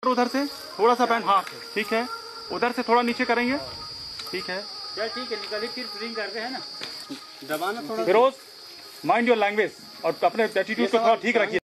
उधर से थोड़ा सा बैंड, हाँ ठीक है, उधर से थोड़ा नीचे करेंगे, ठीक है, चल ठीक है, निकली फिर स्प्रिंग करते हैं ना, दबाना थोड़ा। फिरोज माइंड योर लैंग्वेज और अपने एटीट्यूड को थोड़ा ठीक रखिए।